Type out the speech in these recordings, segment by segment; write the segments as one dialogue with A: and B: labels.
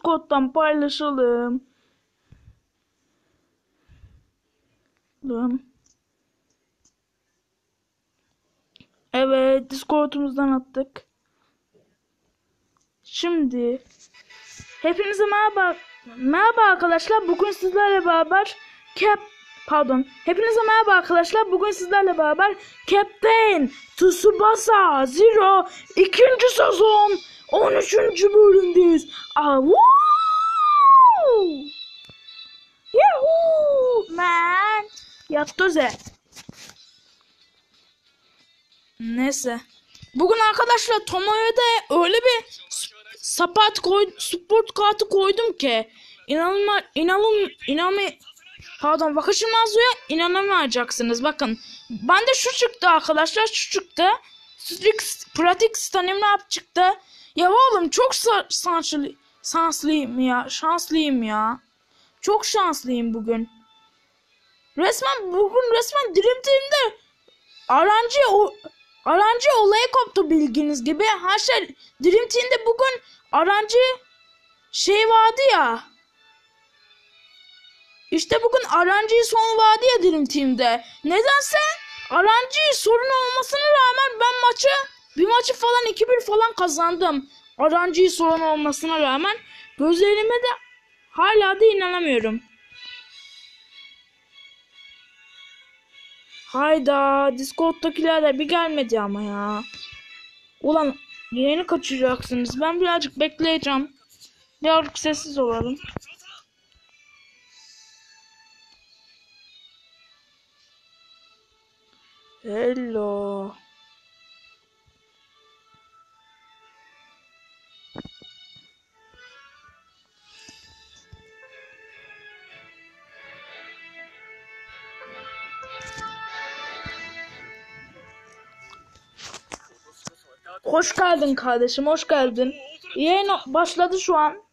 A: Discord'dan paylaşalım. Evet, Discord'umuzdan attık. Şimdi hepinize merhaba. Merhaba arkadaşlar. Bugün sizlerle beraber Hepinize merhaba arkadaşlar. Bugün sizlerle beraber Captain Tsubasa Zero 2. sezon 13. bölümdeyiz. Woo! Yahoo! Man! Yattı. Neyse. Bugün arkadaşlar Tomoyo'da öyle bir sport kartı koydum ki bakışılmazlığa inanamayacaksınız. Bakın. Bende şu çıktı arkadaşlar. Şu çıktı. Pratik stamina çıktı. Ya oğlum çok şanslıyım ya. Çok şanslıyım bugün. Resmen Dream Team'de RNG olayı koptu bildiğiniz gibi. Her şey Dream Team'de bugün RNG vardı ya. İşte bugün RNG sonu vardı ya Dream Team'de. Nedense RNG sorun olmasına rağmen ben bir maçı falan 2-1 falan kazandım. RNG sorun olmasına rağmen gözlerime de hala da inanamıyorum. Hayda, Discord'dakiler de bir gelmedi ama ya. Ulan yayını kaçıracaksınız. Ben birazcık bekleyeceğim. Birazcık sessiz olalım. Hello. Hoş geldin kardeşim, hoş geldin. Yayın başladı şu an.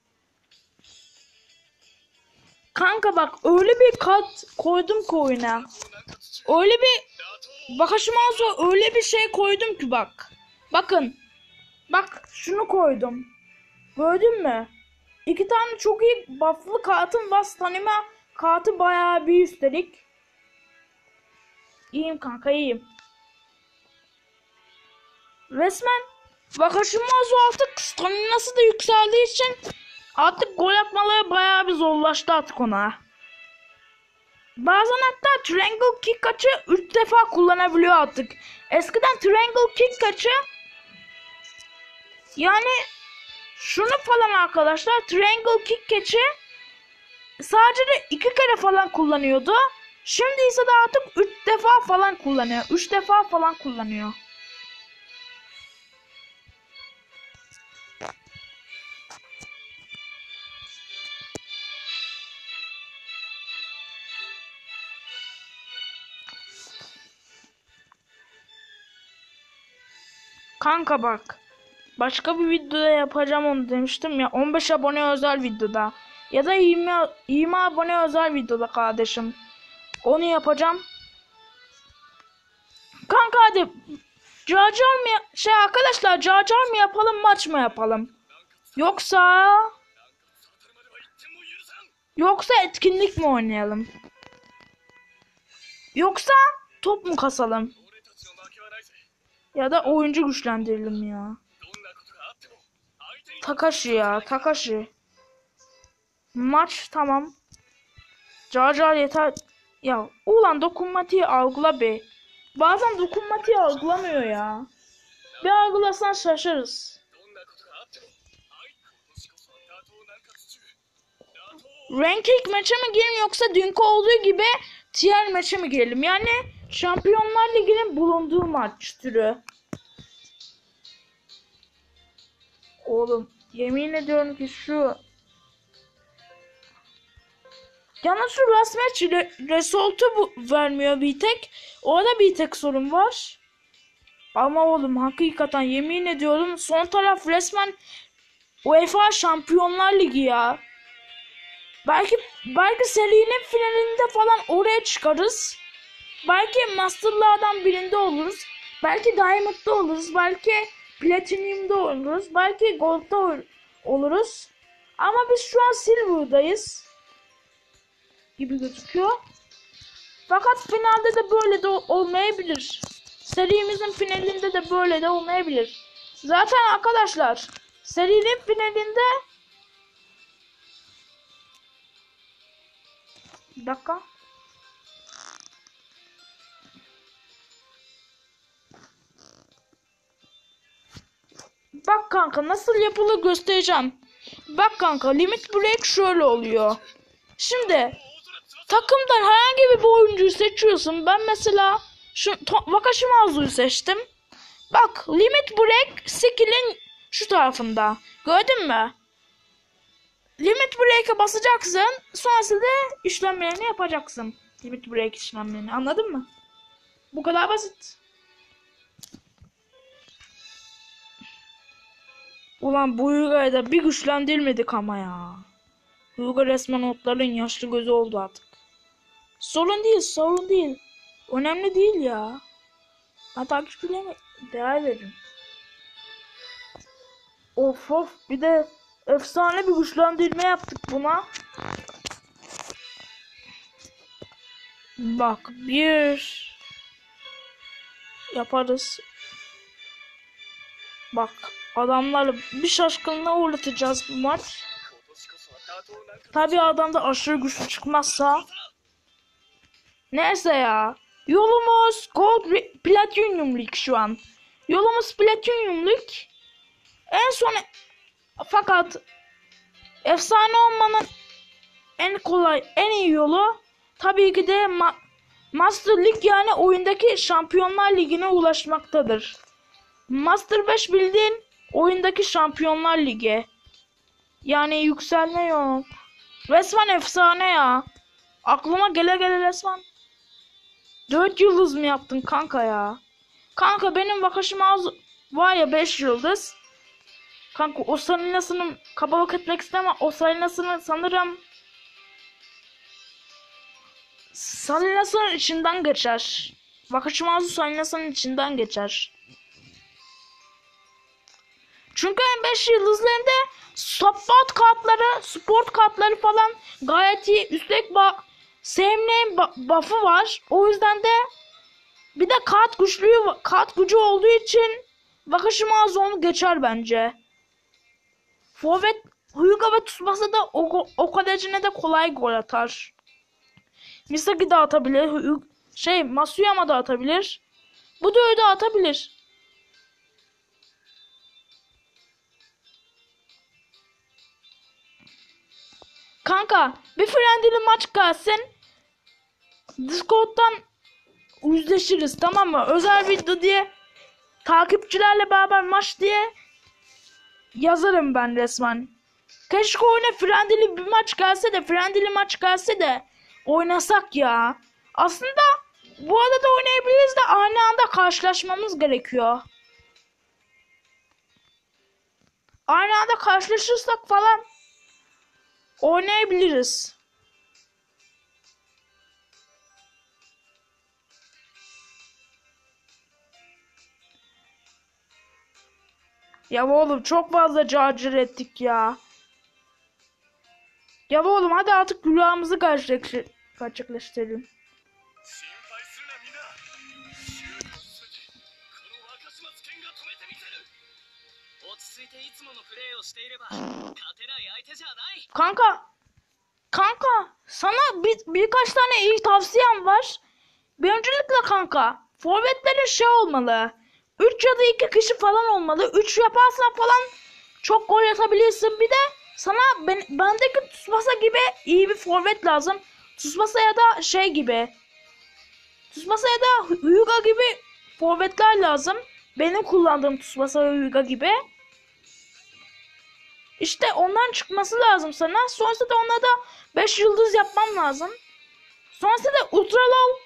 A: Kanka bak öyle bir kart koydum ki oyuna. Öyle bir bakışmazsa öyle bir şey koydum ki bak. Bakın. Bak şunu koydum. Gördün mü? 2 tane çok iyi buff'lı kartım var. Stamina kartı bayağı bir üstelik. İyiyim kanka, iyiyim. Resmen Bakashimaz artık staminası da yükseldiği için artık gol atmaları bayağı bir zorlaştı artık ona. Bazen hatta triangle kick açı 3 defa kullanabiliyor artık. Eskiden triangle kick açı yani şunu falan arkadaşlar, triangle kick açı sadece de 2 kere falan kullanıyordu. Şimdi ise de artık 3 defa falan kullanıyor. 3 defa falan kullanıyor. Kanka bak. Başka bir videoda yapacağım onu demiştim ya. 15 abone özel videoda. Ya da 20 abone özel videoda kardeşim. Onu yapacağım. Kanka hadi. Arkadaşlar cacar mı yapalım, maç mı yapalım? Yoksa etkinlik mi oynayalım? Yoksa top mu kasalım? Ya da oyuncu güçlendirelim ya. Takashi. Maç tamam. Cacar yeter. Ya ulan dokunmatiği algıla be. Bazen dokunmatiği algılamıyor ya. Bir algılasan şaşarız. Ranking maça mı girelim yoksa dünkü olduğu gibi tier maça mı girelim? Yani Şampiyonlar Ligi'nin bulunduğu maç türü. Oğlum yemin ediyorum ki yalnız şu last match result'u vermiyor bir tek. Orada bir tek sorun var. Ama oğlum hakikaten yemin ediyorum son taraf resmen UEFA Şampiyonlar Ligi ya. Belki serinin finalinde falan oraya çıkarız. Belki Master'lardan birinde oluruz. Belki Diamond'da oluruz. Belki Platinum'da oluruz. Belki Gold'da oluruz. Ama biz şu an Silver'dayız gibi gözüküyor. Fakat finalde de böyle de olmayabilir. Serimizin finalinde de böyle de olmayabilir. Zaten arkadaşlar serinin finalinde bir dakika. Bak kanka nasıl yapılır göstereceğim. Bak kanka limit break şöyle oluyor. Şimdi takımdan herhangi bir oyuncuyu seçiyorsun. Ben mesela şu Wakashimazu'yu seçtim. Bak limit break skill'in şu tarafında. Gördün mü? Limit break'e basacaksın. Sonrasında işlemlerini yapacaksın. Limit break işlemlerini. Anladın mı? Bu kadar basit. Ulan bu Hyuga'yı da bir güçlendirmedik ama ya. Hyuga resmen otların yaşlı gözü oldu artık. Sorun değil, sorun değil. Önemli değil ya. Ben takipçilerime değer veririm. Of of, bir de efsane bir güçlendirme yaptık buna. Bak bir yaparız. Bak adamları bir şaşkınlığa uğratacağız bu maç. Tabii adamda aşırı güçlü çıkmazsa. Neyse ya. Yolumuz Platinum Lig şu an. Yolumuz Platinum Lig. En son fakat efsane olmanın en kolay, en iyi yolu tabii ki de Master Lig, yani oyundaki Şampiyonlar Ligi'ne ulaşmaktadır. Master 5 bildiğin oyundaki Şampiyonlar Ligi. Yani yükselme yok. Resmen efsane ya. Aklıma gele gele resmen 4 yıldız mı yaptın kanka ya? Kanka benim Wakashimazu var ya 5 yıldız. Kanka o Salinas'ını kabalık etmek istemem. O Salinas'ını sanırım Salinas'ın içinden geçer. Wakashimazu Salinas'ın içinden geçer. Çünkü 5 yıldızlarında sport kartları falan gayet iyi. Üstelik sevmeyen buff'ı var. O yüzden de bir de kart gücü olduğu için Wakashimazu onu geçer bence. Forvet Hyuga ve Tsubasa da o derecede de kolay gol atar. Misaki de atabilir. Masuyama da atabilir. Bu da öyle atabilir. Kanka bir friendly maç gelsin. Discord'dan yüzleşiriz, tamam mı? Özel video diye takipçilerle beraber maç diye yazarım ben resmen. Keşke oyuna friendly bir maç gelse de oynasak ya. Aslında bu arada oynayabiliriz de aynı anda karşılaşmamız gerekiyor. Aynı anda karşılaşırsak falan oynayabiliriz. Ya oğlum çok fazla cacır ettik ya. Ya oğlum hadi artık rüyamızı gerçekleştirelim. Kanka sana birkaç tane iyi tavsiyem var. Öncelikle kanka forvetlerin olmalı. 3 ya da 2 kişi falan olmalı. 3 yaparsan falan çok gol atabilirsin. Bir de sana bendeki Tsubasa gibi iyi bir forvet lazım. Tsubasa ya da Tsubasa ya da Hyuga gibi forvetler lazım. Benim kullandığım Tsubasa ve Hyuga gibi. İşte ondan çıkması lazım sana. Sonrasında onlara da 5 yıldız yapmam lazım. Sonrasında Ultra Low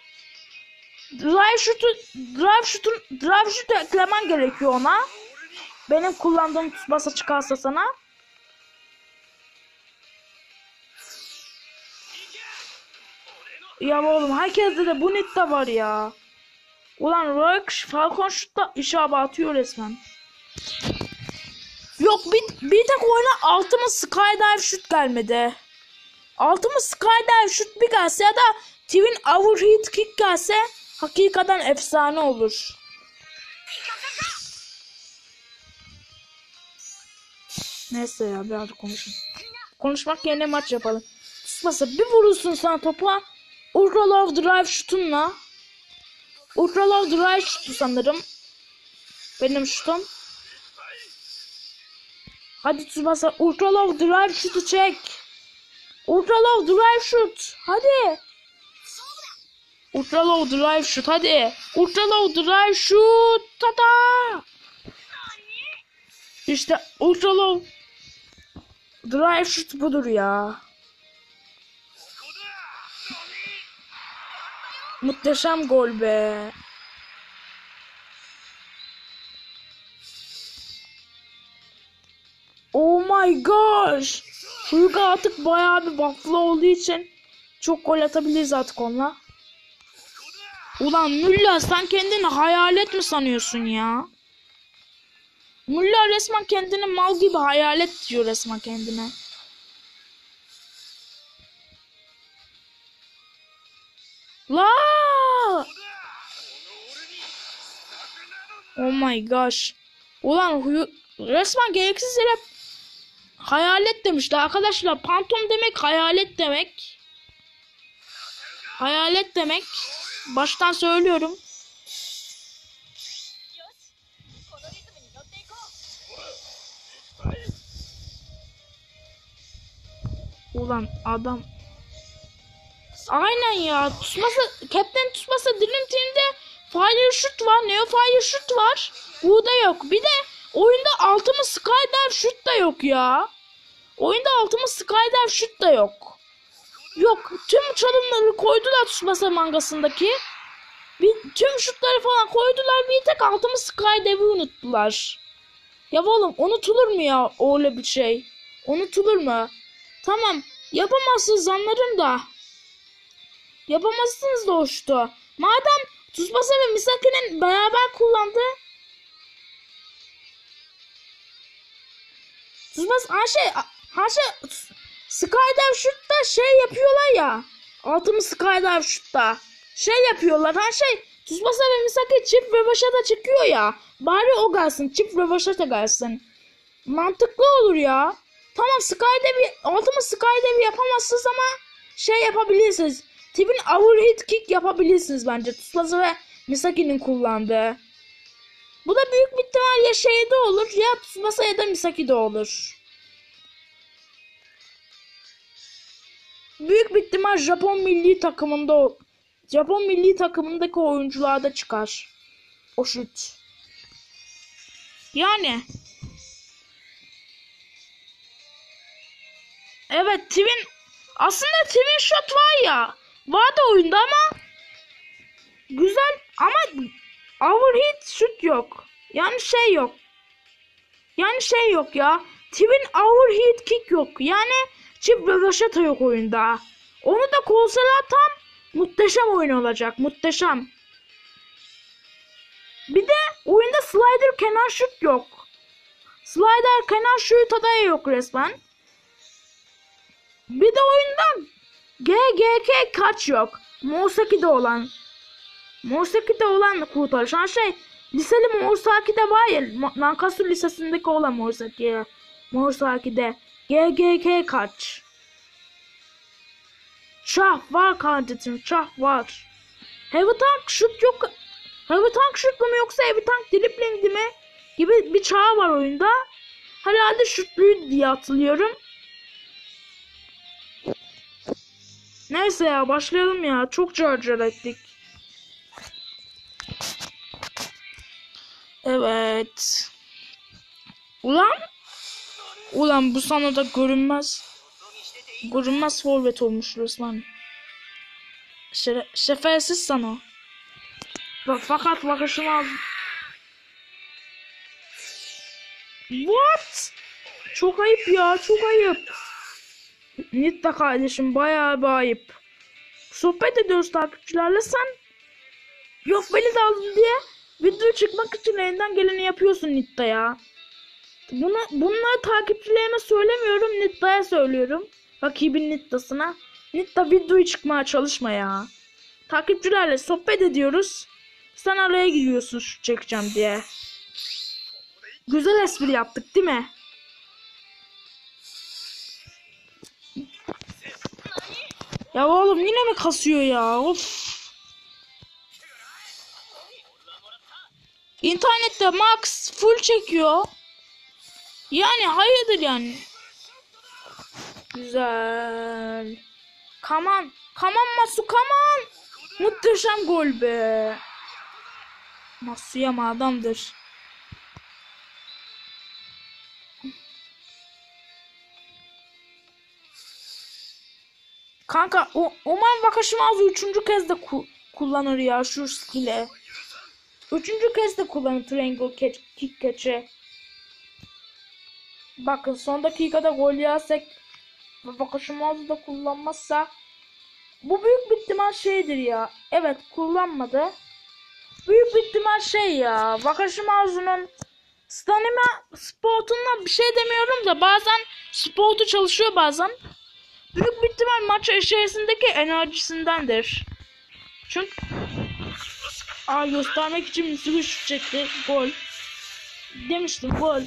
A: Drive shoot'u eklemen gerekiyor ona. Benim kullandığım Tsubasa çıkarsa sana. Ya oğlum herkeste de bu net de var ya. Ulan Rock Falcon şutta işe atıyor resmen. Ya Yok bir tek oyuna Ultimate Skydive Shoot gelmedi. Ultimate Skydive Shoot bir gelse ya da Twin Overheat Kick gelse hakikaten efsane olur. Neyse ya birazcık konuşayım. Konuşmak yerine maç yapalım. Tsubasa bir vurursun sana topa. Ultra Love Drive şutunla. Ultra Love Drive şutu sanırım. Benim şutum. Hadi Tsubasa Ultra Love Drive şutu çek. Ultra Love Drive şut. Hadi. Ultra Love Drive şut hadi. Ultra Love Drive şut. Tata. İşte Ultra Love Drive şut budur ya. Muhteşem gol be. Oh my gosh. Hyuga artık bayağı bir buffalo olduğu için çok gol atabiliriz artık onunla. Ulan Müller sen kendini hayalet mi sanıyorsun ya? Müller resmen kendini mal gibi hayalet diyor resmen kendine. La! Oh my gosh. Ulan resmen gereksiz yere hayalet demişler arkadaşlar. Pantom demek hayalet demek. Hayalet demek. Baştan söylüyorum. Ulan adam. Aynen ya. Captain Tsubasa Dream Team'de Fire Shoot var. Neo Fire Shoot var. Bu da yok. Bir de oyunda Ultimate Skydive Shoot da yok ya. Oyunda Ultimate Skydive Shoot da yok. Yok. Tüm çalımları koydular Tsubasa mangasındaki. Tüm şutları falan koydular. Bir tek Ultimate Skydive'i unuttular. Ya oğlum unutulur mu ya öyle bir şey? Unutulur mu? Tamam. Yapamazsınız anlarım da. Yapamazsınız da o şutu. Madem Tsubasa ve Misaki'nin beraber kullandığı Tsubasa her şey Skydive Shoot'ta şey yapıyorlar ya. Ultimate Skydive Shoot'ta şey yapıyorlar. Her şey Tsubasa ve Misaki çift rövaşata çıkıyor ya. Bari o gelsin. Çift rövaşata gelsin. Mantıklı olur ya. Tamam Ultimate Skydive yapamazsınız ama şey yapabilirsiniz. Twin Overheat Kick yapabilirsiniz bence. Tsubasa ve Misaki'nin kullandığı. Bu da büyük bir ihtimal ya şeyde olur ya Tsubasa ya da Misaki'de olur. Büyük bir ihtimal Japon milli takımındaki oyuncularda çıkar. O şut. Yani. Evet aslında Twin Shot var ya. Vardı oyunda ama güzel ama Overheat Shoot yok. Yani şey yok ya. Twin Overheat Kick yok. Yani çift rövaşata yok oyunda. Onu da koysalar tam muhteşem oyun olacak. Muhteşem. Bir de oyunda slider kenar şut yok. Slider kenar şut da yok resmen. Bir de oyunda GGK kaç yok. Morsaki'de olan kurtarış. Şey liseli Morsaki'de var ya. Nankatsu Lisesi'ndeki olan Morsaki'de. GGK kaç. Şah var kardeşim. Şah var. Heavy Tank şut yok. Heavy Tank şutlu mu yoksa Heavy Tank dribbling mi? Gibi bir çağ var oyunda. Herhalde şutluydu diye hatırlıyorum. Neyse ya başlayalım ya. Çok carcar ettik. Evet. Ulan bu sana da görünmez forvet olmuş resmen. Şefersiz sana. Fakat bakışıma What? Çok ayıp ya, çok ayıp. Nitta kardeşim bayağı bir ayıp. Sohbet ediyoruz takipçilerle sen. Yok beni de aldın diye video çıkmak için elinden geleni yapıyorsun Nitta ya. Bunları takipçilerime söylemiyorum, Nitta'ya söylüyorum. Rakibin Nitta'sına. Nitta videoyu çıkmaya çalışma ya. Takipçilerle sohbet ediyoruz. Sen araya giriyorsun şu çekeceğim diye. Güzel espri yaptık değil mi? Ya oğlum yine mi kasıyor ya? Of. İnternette max full çekiyor. Yani hayırdır yani. Güzel. Come on. Come on Masu, come on. Muhteşem gol be. Masuyama adamdır. Kanka Oman Wakashimazu 3. kez de kullanır ya şu skill'e. 3. kez de kullanır triangle kick catch'i. Bakın son dakikada gol yersek ve Wakashimazu da kullanmazsa bu büyük bir ihtimal şeydir ya. Evet kullanmadı. Büyük bir ihtimal şey ya. Wakashimazu'nun stamina sportundan bir şey demiyorum da bazen sportu çalışıyor bazen. Büyük bir ihtimal maç içerisindeki enerjisindendir. Çünkü göstermek için bir sürü şut çekti. Gol. Demiştim gol.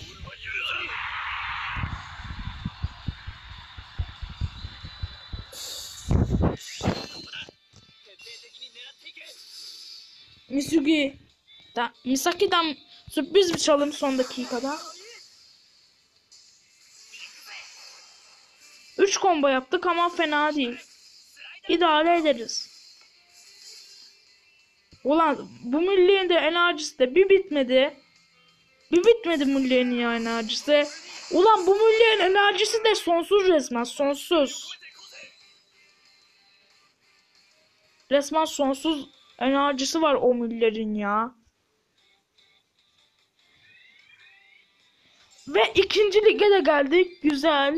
A: Misaki'den sürpriz bir çalım son dakikada. 3 combo yaptık ama fena değil. İdare ederiz. Ulan bu milliğin de enerjisi de bir bitmedi. Bir bitmedi milliğin ya enerjisi. Ulan bu milliğin enerjisi de sonsuz resmen. Sonsuz. Resmen sonsuz enerjisi var o millerin ya. Ve 2. lige de geldik. Güzel.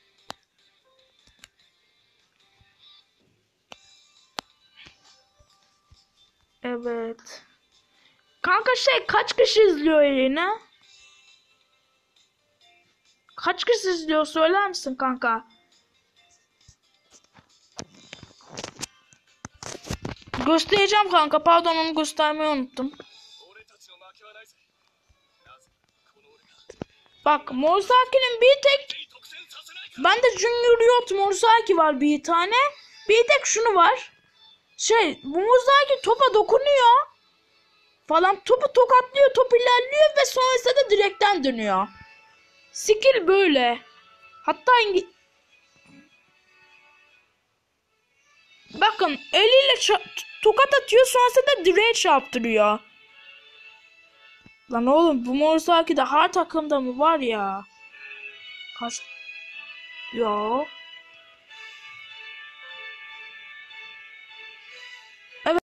A: Evet. Kanka kaç kişi izliyor yayını? Kaç kişi izliyor söyler misin kanka? Göstereceğim kanka. Pardon onu göstermeyi unuttum. Bak Morisaki'nin bir tek bende Junior Riot Morisaki var bir tane. Bir tek şunu var. Bu Morisaki topa dokunuyor. Falan topu tokatlıyor, top ilerliyor ve sonrasında da direkten dönüyor. Skill böyle. Hatta bakın eliyle tokat atıyor sonrasında da direğe çarptırıyor. Lan oğlum bu Morisaki'de her takımda mı var ya? Kaç... Ya. Evet.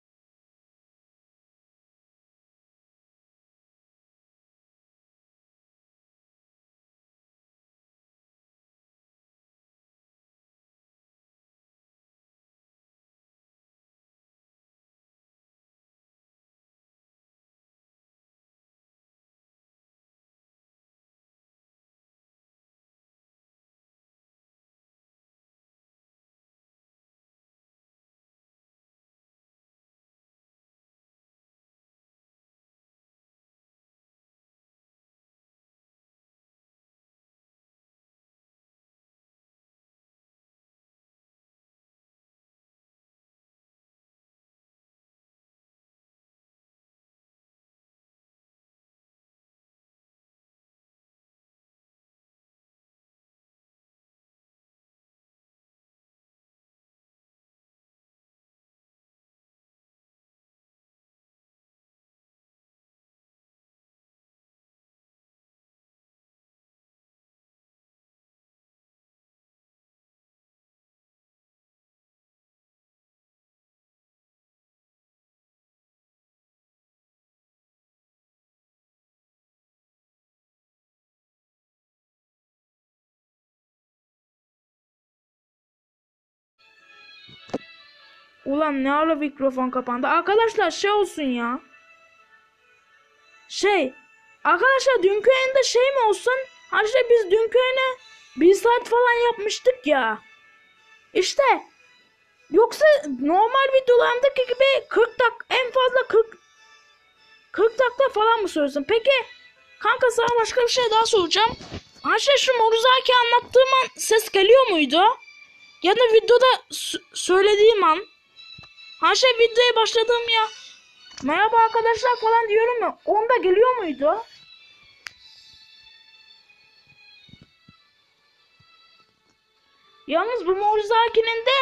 A: Ulan ne ara mikrofon kapandı. Arkadaşlar olsun ya. Arkadaşlar dünkü yayında mi olsun? Ha işte biz dünkü oyunu 1 saat falan yapmıştık ya. İşte yoksa normal videolarımdaki gibi 40 dakika, en fazla 40 dakika falan mı söylüyorsun? Peki kanka sana başka bir şey daha soracağım. Ha şey şu Morizaki anlattığım an ses geliyor muydu? Ya da videoda söylediğim an. Ha şey videoya başladığım ya. Merhaba arkadaşlar falan diyorum ya. Onda geliyor muydu? Yalnız bu Morizaki'nin de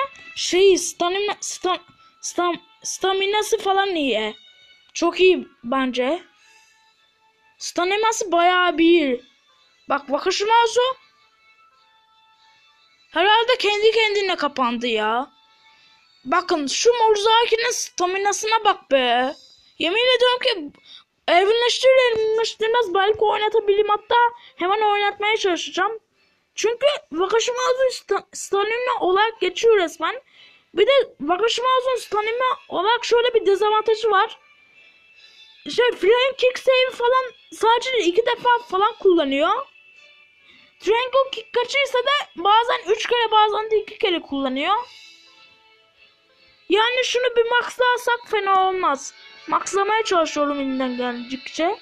A: staminası falan iyi. Çok iyi bence. Staminası bayağı bir. Bak Wakashimazu herhalde kendi kendine kapandı ya. Bakın şu Morizaki'nin staminasına bak be. Yemin ediyorum ki evrimleştirilmez belki oynatabilirim, hatta hemen oynatmaya çalışacağım. Çünkü Wakashimazu stamina olarak geçiyor resmen. Bir de Wakashimazu'nun stamina olarak şöyle bir dezavantajı var. Flying Kick Save falan sadece 2 defa falan kullanıyor. Triangle Kick kaçırsa da bazen 3 kere bazen de 2 kere kullanıyor. Yani şunu bir maxlarsak fena olmaz. Maxlamaya çalışıyorum elinden geldikçe.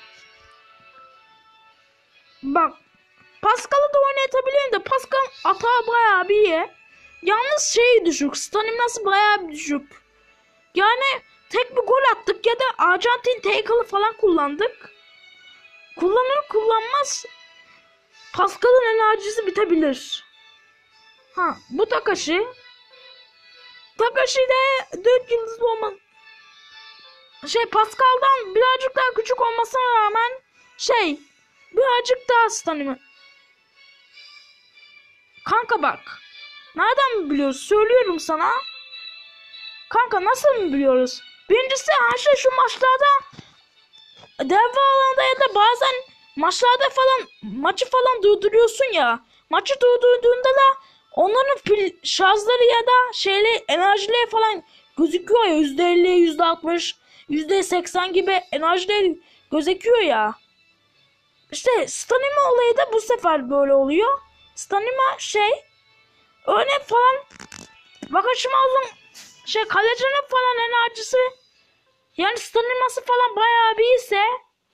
A: Bak Pascal'ı da oynatabilirim de Pascal atağı bayağı bir iyi. Yalnız düşük. Staminası bayağı bir düşük. Yani tek bir gol attık ya da Arjantin tackle'ı falan kullandık. Kullanır kullanmaz Pascal'ın enerjisi bitebilir. Ha bu Takashi. Takashi de 4 yıldızlı olmaz. Pascal'dan birazcık daha küçük olmasına rağmen birazcık daha stamina. Kanka bak. Nereden biliyoruz? Söylüyorum sana. Kanka nasıl mı biliyoruz? Birincisi şu maçlarda devre alanda ya da bazen maçlarda falan maçı falan durduruyorsun ya. Maçı durdurduğunda da onların şarjları ya da enerjileri falan gözüküyor ya. %50, %60, %80 gibi enerjileri gözüküyor ya. İşte stamina olayı da bu sefer böyle oluyor. Stamina örnek falan Wakashimazu'nun kalecinin falan enerjisi yani staminası falan bayağı bir ise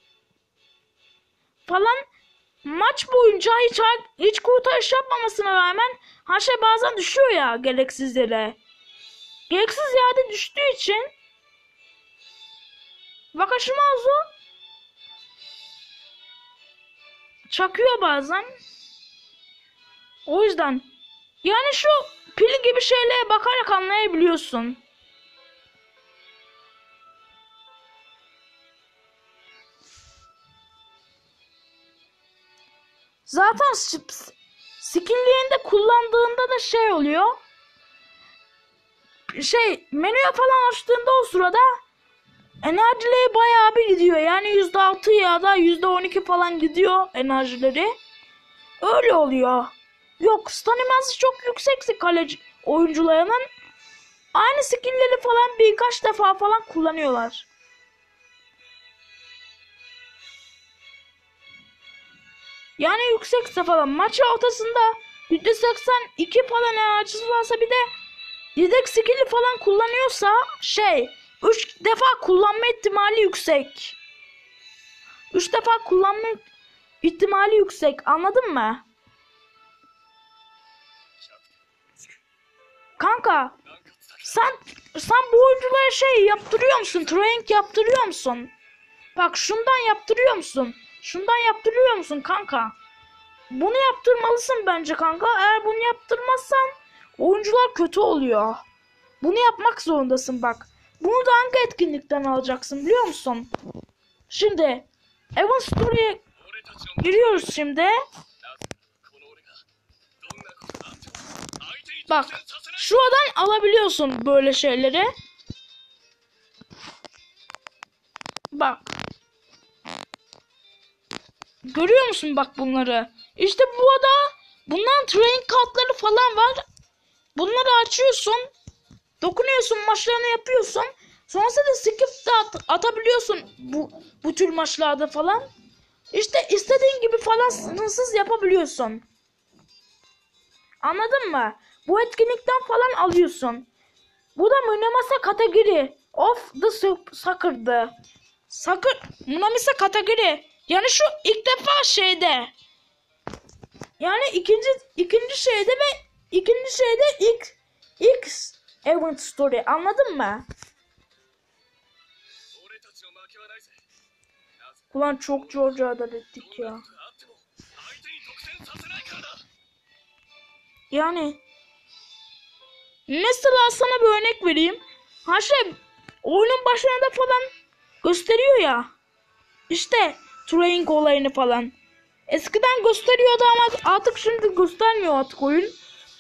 A: falan maç boyunca hiç kurtarış yapmamasına rağmen bazen düşüyor ya gereksiz yere. Gereksiz yerde düştüğü için Wakashimazu çakıyor bazen. O yüzden yani şu pil gibi şeylere bakarak anlayabiliyorsun. Zaten skill'lerinde kullandığında da oluyor. Menüye falan açtığında o sırada enerjileri bayağı bir gidiyor. Yani %6 ya da %12 falan gidiyor enerjileri. Öyle oluyor. Yok staminası çok yüksekse kaleci oyuncularının aynı skill'leri falan birkaç defa falan kullanıyorlar. Yani yüksekse falan maçı ortasında %82 falan enerjisi varsa bir de yedek skill'i falan kullanıyorsa 3 defa kullanma ihtimali yüksek. 3 defa kullanma ihtimali yüksek. Anladın mı? Kanka sen bu oyunculara yaptırıyor musun? Training yaptırıyor musun? Bak şundan yaptırıyor musun? Şundan yaptırıyor musun kanka? Bunu yaptırmalısın bence kanka. Eğer bunu yaptırmazsan oyuncular kötü oluyor. Bunu yapmak zorundasın bak. Bunu da hangi etkinlikten alacaksın biliyor musun? Şimdi Evan Story'e giriyoruz şimdi. Bak şuradan alabiliyorsun böyle şeyleri. Bak. Görüyor musun bak bunları? İşte bunların training kartları falan var. Bunları açıyorsun. Dokunuyorsun, maçlarını yapıyorsun. Sonrasında skip de atabiliyorsun bu tür maçlarda falan. İşte istediğin gibi falan sınırsız yapabiliyorsun. Anladın mı? Bu etkinlikten falan alıyorsun. Bu da Munamasa kategori of the Soccer'dı. Soccer Munamasa kategori. Yani şu ilk defa şeyde. Yani ikinci şeyde ve ikinci şeyde ilk event story. Anladın mı? Ulan çok Georgia'dan ettik ya. Yani mesela sana bir örnek vereyim. Ha şey oyunun başlarında falan gösteriyor ya. İşte training olayını falan. Eskiden gösteriyordu ama artık şimdi göstermiyor artık oyun.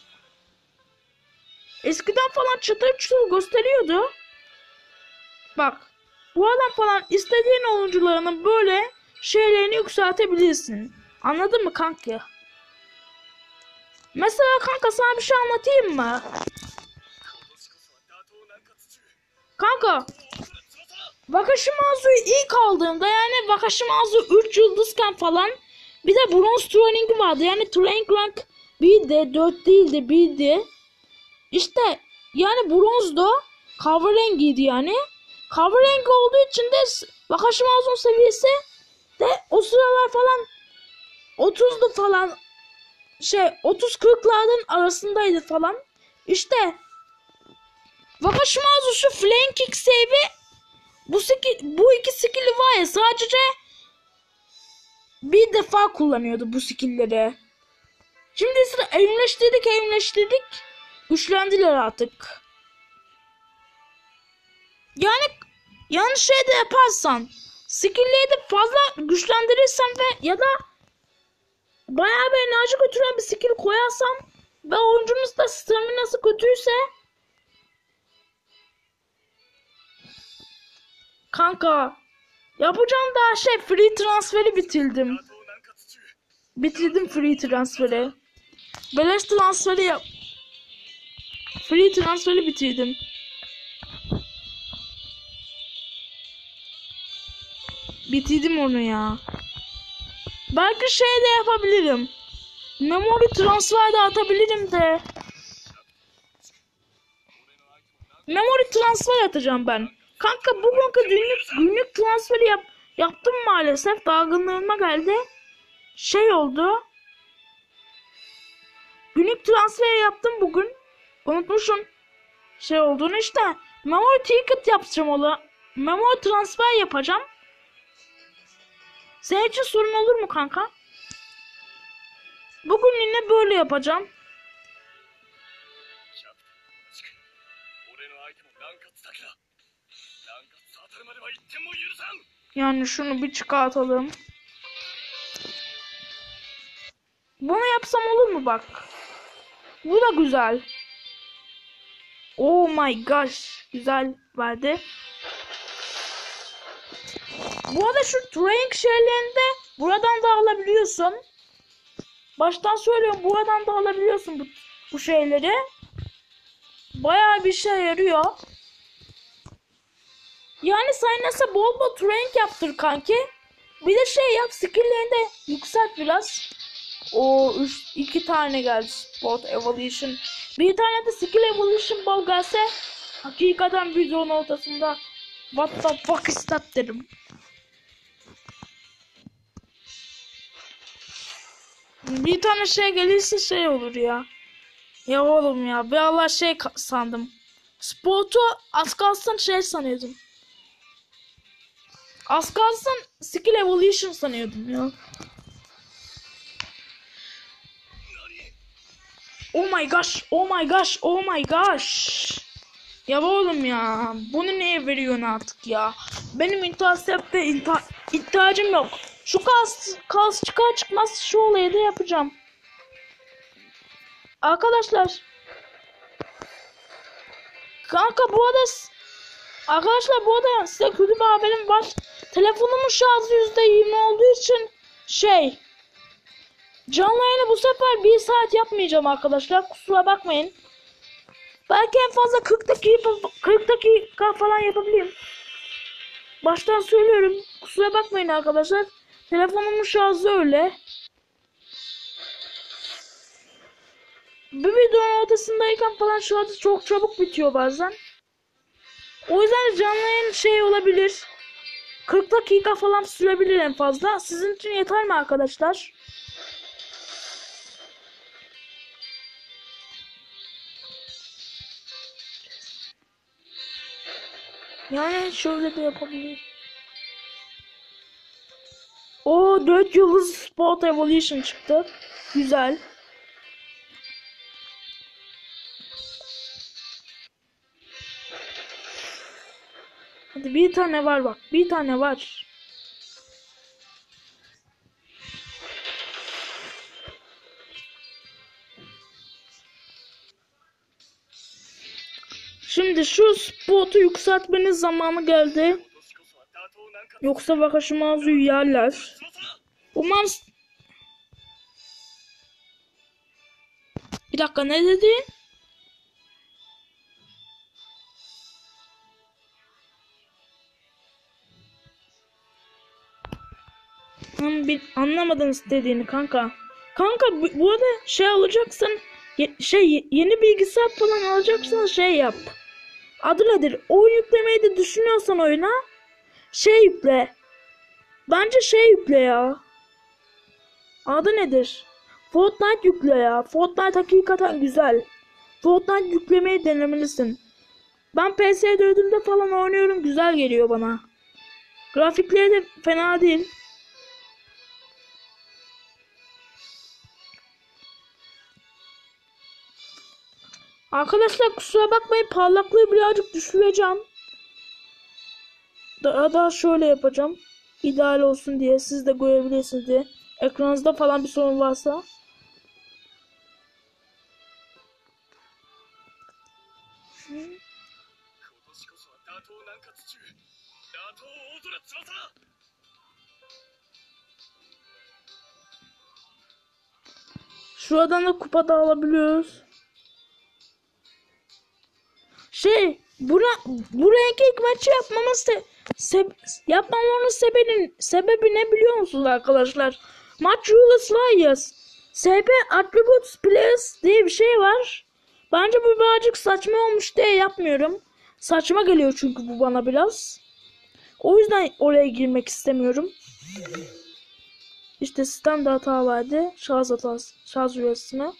A: Eskiden falan çıtır çıtır gösteriyordu. Bak. Bu adam falan istediğin oyuncularının böyle şeylerini yükseltebilirsin. Anladın mı kanka? Mesela kanka sana bir şey anlatayım mı? Kanka Wakashimazu'yu ilk aldığımda yani Wakashimazu 3 yıldızken falan bir de bronz training'i vardı. Yani training rank 1'di 4 değildi 1'di. İşte yani bronzdu. Kahverengiydi yani. Kahverengi olduğu için de Wakashimazu'nun seviyesi de o sıralar falan 30'du falan. 30-40'ların arasındaydı falan. İşte Wakashimazu şu flank kick save'i bu iki skill'i var ya sadece bir defa kullanıyordu bu skill'leri. Şimdi sıra evrimleştirdik. Güçlendiler artık. Yani yanlış şey de yaparsan skill'leri de fazla güçlendirirsen ve ya da bayağı bir enerji götüren bir skill koyarsam ve oyuncunuz da staminası kötüyse kanka yapacağım daha free transferi bitirdim. Bitirdim free transferi. Beleş transferi free transferi bitirdim. Bitirdim onu ya. Belki şey de yapabilirim. Memory transfer de atabilirim de. Memory transfer atacağım ben. Kanka bugünkü günlük transferi yaptım maalesef. Dalgınlığıma geldi. Şey oldu. Günlük transferi yaptım bugün. Unutmuşum. Şey olduğunu işte. Memory ticket yapacağım ola. Memory transfer yapacağım. Senin için sorun olur mu kanka? Bugün yine böyle yapacağım. Yani şunu bir çıkartalım. Bunu yapsam olur mu bak? Bu da güzel. Oh my gosh. Güzel verdi. Bu arada şu training şeylerinde buradan da alabiliyorsun. Baştan söylüyorum buradan da alabiliyorsun bu şeyleri. Bayağı bir şey yarıyor. Yani sen nasıl bol bol training yaptır kanki. Bir de şey yap skill'lerini de yükselt biraz. O 2 tane geldi Sport Evolution. Bir tane de Skill Evolution bal gelse hakikaten videonun ortasında what the fuck is that derim. Bir tane şey gelirse şey olur ya. Ya oğlum ya bir Allah şey sandım. Sport'u az kalsın şey sanıyordum. Az kalsın Skill Evolution sanıyordum ya. Oh my gosh, oh my gosh, oh my gosh. Ya oğlum ya, bunu neye veriyorsun artık ya? Benim intercept'te ihtiyacım yok. Şu kas çıkar çıkmaz şu olayı da yapacağım. Arkadaşlar. Kanka bu arada arkadaşlar bu arada size kötü bir haberim var. Telefonumun şarjı %20 olduğu için canlı yayını bu sefer 1 saat yapmayacağım arkadaşlar. Kusura bakmayın. Belki en fazla 40 dakika falan yapabilirim. Baştan söylüyorum. Kusura bakmayın arkadaşlar. Telefonumun şarjı öyle. Bir videonun ortasındayken falan şarjı çok çabuk bitiyor bazen. O yüzden canlı yayın şey olabilir. 40 dakika falan sürebilir en fazla. Sizin için yeter mi arkadaşlar? Yani şöyle de yapabilir. O 4 yıldız Sport Evolution çıktı. Güzel. Hadi bir tane var bak. Bir tane var. Şimdi şu spotu yükseltmenin zamanı geldi. Yoksa Wakashimazu'yu yerler. Umarım... Bir dakika ne dedi? Anlamadınız dediğini kanka. Kanka bu arada şey alacaksın. Yeni bilgisayar falan alacaksan şey yap. Adı nedir? Oyun yüklemeyi de düşünüyorsan oyuna şey yükle. Bence şey yükle ya. Adı nedir? Fortnite yükle ya. Fortnite hakikaten güzel. Fortnite yüklemeyi denemelisin. Ben PS4'ümde falan oynuyorum. Güzel geliyor bana. Grafikleri de fena değil. Arkadaşlar kusura bakmayın, parlaklığı birazcık düşüreceğim. Daha şöyle yapacağım. İdeal olsun diye, siz de görebilirsiniz diye. Ekranınızda falan bir sorun varsa. Şuradan da kupa da alabiliyoruz. Bu renk ilk maçı yapmamamın sebebi ne biliyor musunuz arkadaşlar? Match Rules Liars. SP Attributes Players diye bir şey var. Bence bu birazcık saçma olmuş diye yapmıyorum. Saçma geliyor çünkü bu bana biraz. O yüzden oraya girmek istemiyorum. İşte sistemde hata vardı. Şarj üyesine.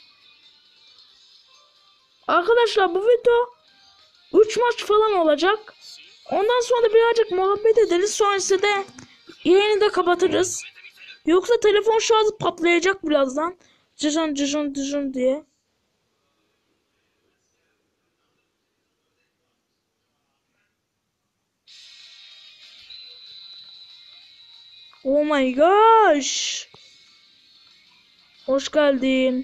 A: Arkadaşlar bu video 3 maç falan olacak. Ondan sonra da birazcık muhabbet ederiz. Sonrasında da yayını da kapatırız. Yoksa telefon şarjı patlayacak birazdan. Cıcın cıcın cıcın diye. Oh my gosh. Hoş geldin.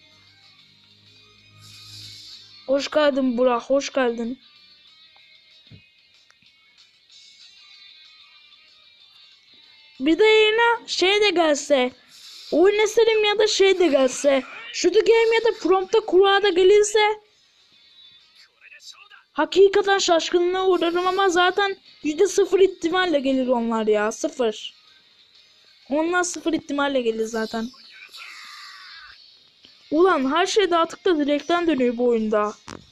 A: Hoş geldin Burak. Hoş geldin. Bir de yine şey de gelse. Oyun eserim ya da şey de gelse. Şu game ya da prompta kura da gelirse. Hakikaten şaşkınlığa uğrarım ama zaten %0 ihtimalle gelir onlar ya. 0. Onlar 0 ihtimalle gelir zaten. Ulan her şey dağıtık da direkten dönüyor bu oyunda.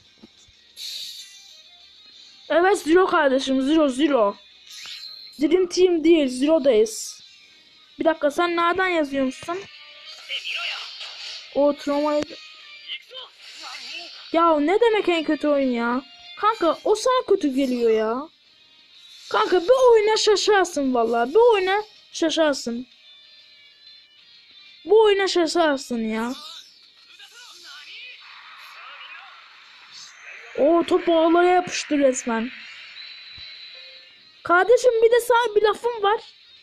A: Evet Zero kardeşim. Zero. Dream Team değil. Zero'dayız. Bir dakika sen nereden yazıyormuşsun? O trauma... Ya ne demek en kötü oyun ya? Kanka o sana kötü geliyor ya. Kanka bir oyuna şaşarsın vallahi. Bir oyuna şaşarsın. Bu oyuna şaşarsın ya. O top ağlara yapıştı resmen. Kardeşim bir de sana bir lafım var.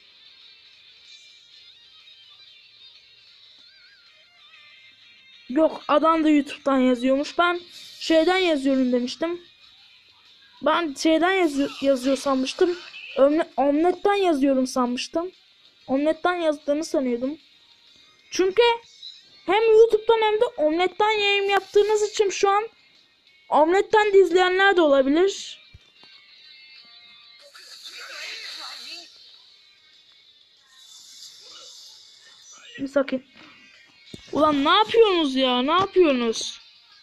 A: Yok adam da YouTube'dan yazıyormuş. Ben şeyden yazıyorum demiştim. Ben şeyden yazıyor sanmıştım. Omlet'ten yazıyorum sanmıştım. Omlet'ten yazdığını sanıyordum. Çünkü hem YouTube'dan hem de Omlet'ten yayın yaptığınız için şu an Omlet'ten de izleyenler de olabilir. Bir sakin. Ulan ne yapıyorsunuz ya? Ne yapıyorsunuz?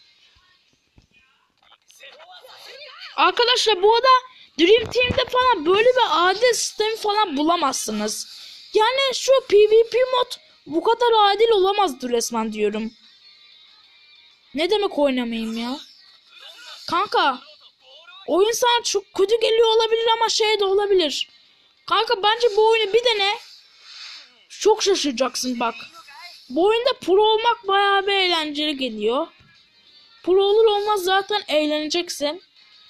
A: Arkadaşlar bu arada Dream Team'de falan böyle bir adil sistemi falan bulamazsınız. Yani şu PvP mod bu kadar adil olamazdı resmen diyorum. Ne demek oynamayayım ya? Kanka oyun sana çok kötü geliyor olabilir ama şey de olabilir. Kanka bence bu oyunu bir dene. Çok şaşıracaksın bak. Bu oyunda pro olmak bayağı bir eğlenceli geliyor. Pro olur olmaz zaten eğleneceksin.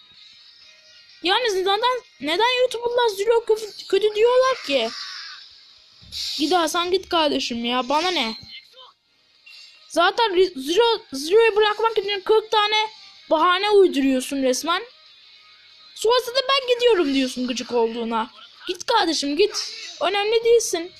A: Yani neden YouTuber'lar Zero kötü diyorlar ki? Gidersen git kardeşim ya, bana ne? Zaten Zero'yu bırakmak için 40 tane bahane uyduruyorsun resmen. Sonrasında ben gidiyorum diyorsun gıcık olduğuna. Git kardeşim git. Önemli değilsin.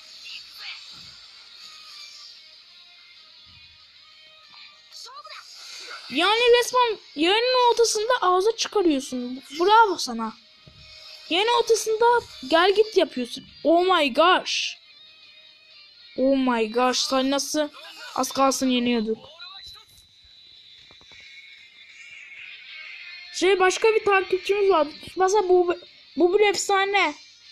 A: Yani resmen yayının ortasında ağza çıkarıyorsun. Bravo sana. Yayının ortasında gel git yapıyorsun. Oh my gosh. Oh my gosh. Sen nasıl az kalsın yeniyorduk. Başka bir takipçimiz vardı. Mesela bu bir efsane.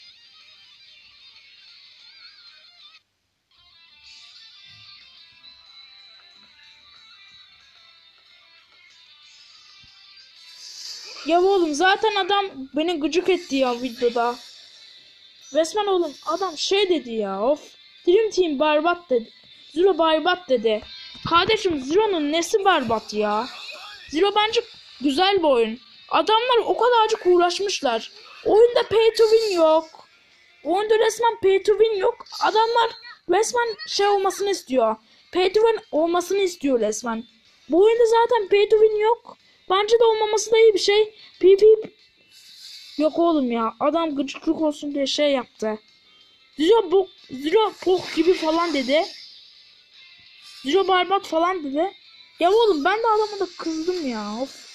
A: Ya oğlum zaten adam beni gıcık etti ya videoda. Resmen oğlum adam şey dedi ya, of. Dream Team berbat dedi. Zero berbat dedi. Kardeşim Zero'nun nesi berbat ya? Zero bence güzel bir oyun. Adamlar o kadarcık uğraşmışlar. Oyunda pay to win yok. Oyunda resmen pay to win yok. Adamlar resmen şey olmasını istiyor. Pay to win olmasını istiyor resmen. Bu oyunda zaten pay to win yok. Bence de olmaması da iyi bir şey. PvP yok oğlum ya. Adam gıcıklık olsun diye şey yaptı. Zero pok gibi falan dedi. Zero berbat falan dedi. Ya oğlum ben de adama da kızdım ya. Of.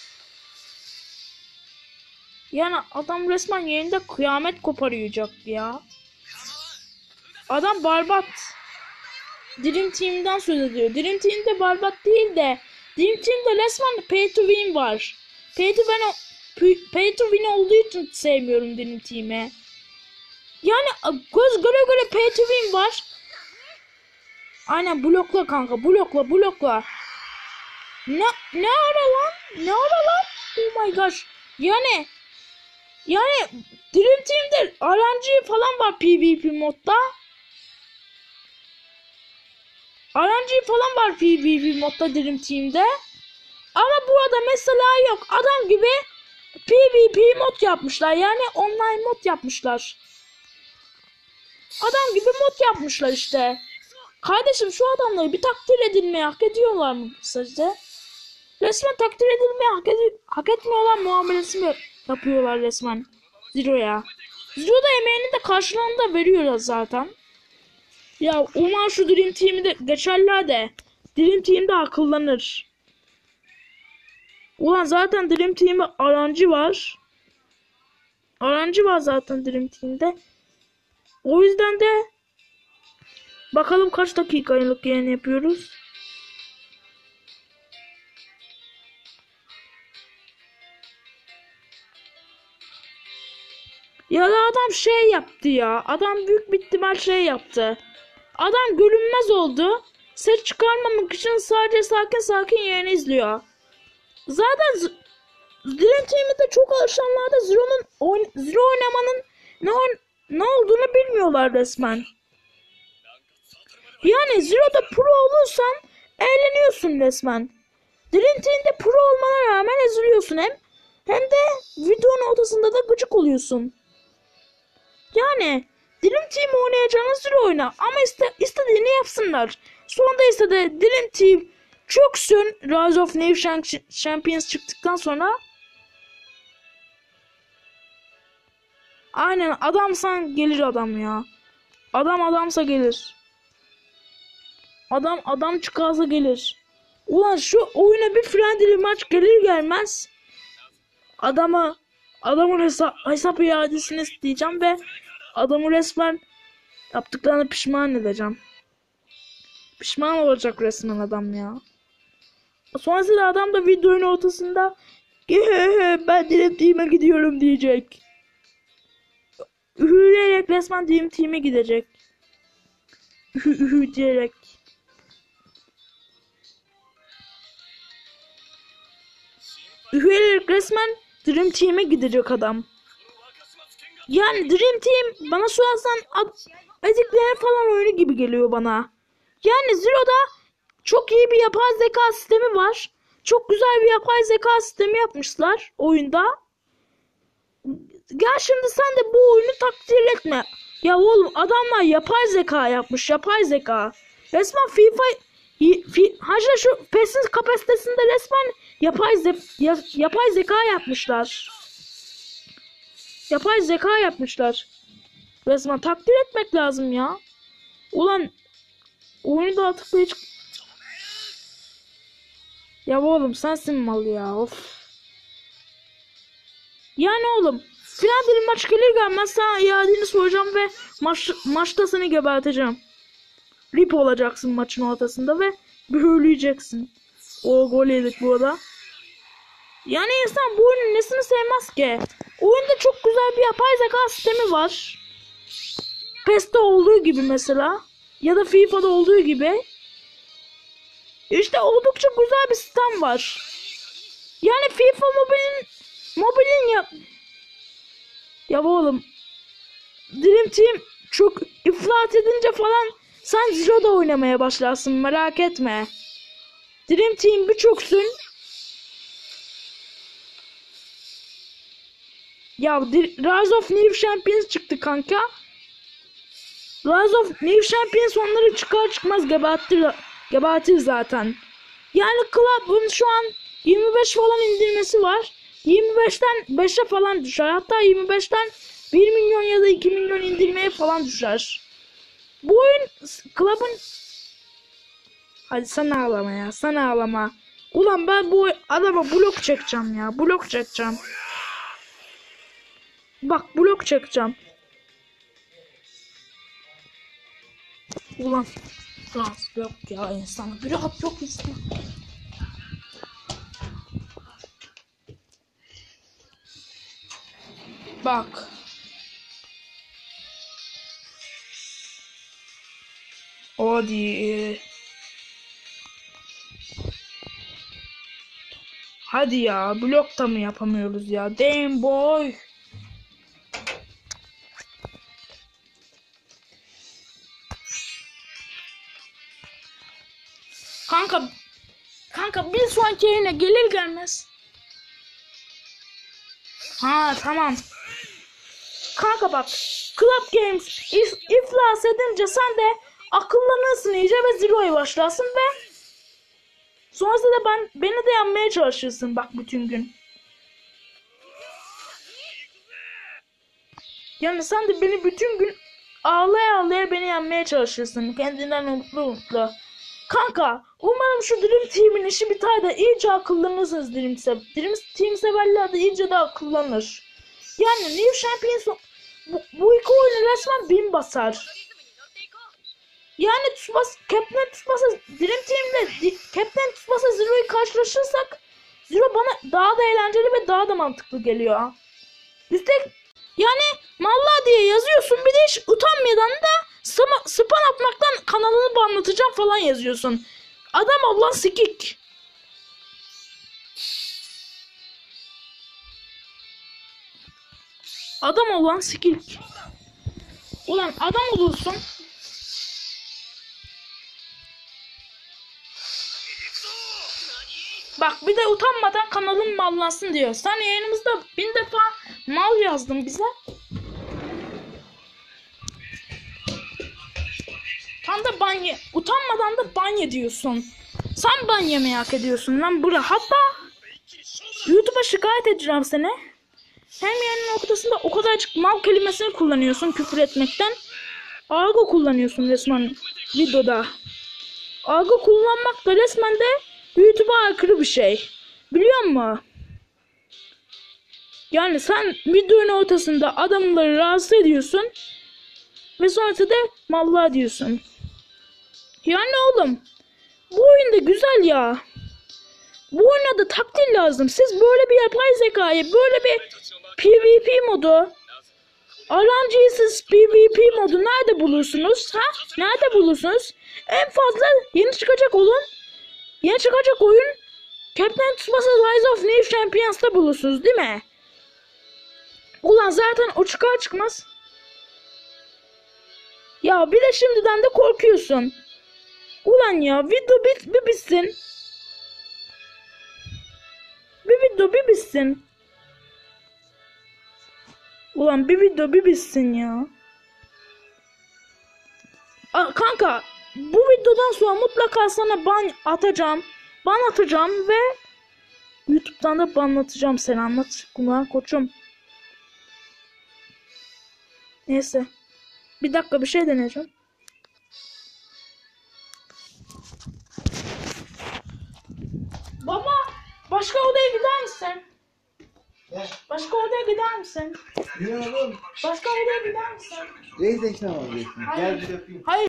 A: Yani adam resmen yerinde kıyamet koparacak ya. Adam berbat. Dream Team'den söz ediyor. Dream Team'de berbat değil de Dream Team'de resmen pay to win var. Pay to win olduğu için sevmiyorum Dream Team'i. Yani göz göre göre pay to win var. Aynen blokla kanka, blokla. Ne ara lan? Ne ara lan? Oh my gosh. Yani Dream Team'de RNG falan var PvP modda. RNG falan var PvP modda Dream Team'de. Ama burada mesela yok. Adam gibi PvP mod yapmışlar. Yani online mod yapmışlar. Adam gibi mod yapmışlar işte. Kardeşim şu adamları bir takdir edilmeyi hak ediyorlar mı sizce? Resmen takdir edilmeyi hak etmiyorlar muamelesi mi yapıyorlar resmen Zero'ya? Zero da emeğinin de karşılığını da veriyor zaten. Ya umarım şu Dream Team'i de geçerler de Dream Team'de akıllanır. Ulan zaten Dream Team'de RNG var. RNG var zaten Dream Team'de. O yüzden de bakalım kaç dakikalık yayın yapıyoruz. Ya da adam şey yaptı ya. Adam büyük bir ihtimal şey yaptı. Adam görünmez oldu. Ses çıkarmamak için sadece sakin yayını izliyor. Zaten Dream Team'de çok alışanlar da Zero oynamanın ne olduğunu bilmiyorlar resmen. Yani Zero'da pro olursan eğleniyorsun resmen. Dream Team'de pro olmana rağmen eziliyorsun hem de videonun ortasında da gıcık oluyorsun. Yani Dream Team oynayacağınız Zero oyna ama istediğini yapsınlar. Sonunda istedi Dream Team çöksün. Rise of New Champions çıktıktan sonra. Aynen adamsan gelir adam ya. Adamsa gelir. Adam çıkarsa gelir. Ulan şu oyuna bir friendly maç gelir gelmez adamın hesap iadesini isteyeceğim ve adamı resmen yaptıklarına pişman edeceğim. Pişman olacak resmen adam ya. Sonrasında adam da videonun ortasında ben Dream Team'e gidiyorum diyecek. Ühürleyerek resmen Dream Team'e gidecek. Ühü diyerek. Ühürleyerek resmen Dream Team'e gidecek adam. Yani Dream Team bana sorarsan Eziklerin falan oyunu gibi geliyor bana. Yani Zero'da çok iyi bir yapay zeka sistemi var. Çok güzel bir yapay zeka sistemi yapmışlar oyunda. Gel şimdi sen de bu oyunu takdir etme. Ya oğlum adamlar yapay zeka yapmış. Yapay zeka. Resmen Haşa şu PES'in kapasitesinde resmen yapay zeka yapmışlar. Yapay zeka yapmışlar. Resmen takdir etmek lazım ya. Ulan oyunu da artık hiç... Ya oğlum sensin mal ya of. Yani oğlum final bir maç gelir gelmez sana iadeni soracağım ve maçta seni geberteceğim. Rip olacaksın maçın ortasında ve bühürleyeceksin. O gol yedik bu arada. Yani insan bu oyunun nesini sevmez ki? Oyunda çok güzel bir yapay zeka sistemi var. PES'te olduğu gibi mesela. Ya da FIFA'da olduğu gibi. İşte oldukça güzel bir sistem var. Yani FIFA mobilin ya oğlum Dream Team çok iflas edince falan sen Zero'da oynamaya başlarsın merak etme. Dream Team bir çöksün. Ya Rise of New Champions çıktı kanka. Rise of New Champions onları çıkar çıkmaz gebertir zaten. Yani Club'ın şu an 25 falan indirmesi var. 25'ten 5'e falan düşer. Hatta 25'ten 1 milyon ya da 2 milyon indirmeye falan düşer. Bu oyun Club'ın... Hadi sen ağlama ya. Sen ağlama. Ulan ben bu adama blok çekeceğim ya. Blok çekeceğim. Bak blok çekeceğim. Ulan rahat yok ya insan. Bir rahat yok insan. Bak. Hadi. Hadi ya blok da mı yapamıyoruz ya? Damn boy. Kanka bir sonraki yayına gelir gelmez. Ha tamam. Kanka bak. Club Games iflas edince sen de akıllanırsın iyice ve Zero'ya başlarsın ve sonrasında beni de yenmeye çalışırsın bak bütün gün. Yani sen de beni bütün gün ağlaya beni yenmeye çalışırsın. Kendinden umutlu. Kanka umarım şu Dream Team'in işi biter de iyice akıllanırsınız Dream Team severler de iyice de akıllanır. Yani New Champions bu iki oyunu resmen bin basar. Yani Captain Tsubasa Dream Team'le Captain Tsubasa Zero'yu karşılaşırsak Zero bana daha da eğlenceli ve daha da mantıklı geliyor. Üstelik yani Malla diye yazıyorsun bir de hiç utanmadan da spam atmaktan kanalını banlatacağım falan yazıyorsun. Adam Allah sikik. Adam olan sikik. Ulan adam olursun. Bak bir de utanmadan kanalın mallansın diyor. Sen yayınımızda 1000 defa mal yazdın bize. Tam da utanmadan da ban diyorsun. Sen ban yemeyi hak ediyorsun lan buraya. Hatta YouTube'a şikayet edeceğim seni. Hem yayının ortasında o kadarcık mal kelimesini kullanıyorsun küfür etmekten. Argo kullanıyorsun resmen videoda. Argo kullanmak da resmen de YouTube'a aykırı bir şey. Biliyor musun? Yani sen videonun ortasında adamları rahatsız ediyorsun. Ve sonra da mallar diyorsun. Yani oğlum bu oyunda güzel ya. Bu oyuna da takdir lazım. Siz böyle bir yapay zekayı, böyle bir PvP modu, RNG'siz PvP modu nerede bulursunuz? Ha? Nerede bulursunuz? En fazla yeni çıkacak oyun Captain Tsubasa Rise of New Champions'ta bulursunuz değil mi? Ulan zaten o çıkar çıkmaz. Ya bir de şimdiden de korkuyorsun. Ulan ya video bir bitsin. Bir bitsin. Ulan bir video bir bitsin ya. Kanka bu videodan sonra mutlaka sana ban atacağım. Ban atacağım ve YouTube'dan da banlatacağım seni, anlat Kumar koçum. Neyse. Bir dakika bir şey deneyeceğim. Baba başka odaya gider misin?
B: Ne?
A: Başka odaya gider misin?
B: Yürü oğlum.
A: Başka odaya gider misin?
B: Reis ekran alacaksın.
A: Hayır.
B: Gel bir öpeyim.
A: Hayır.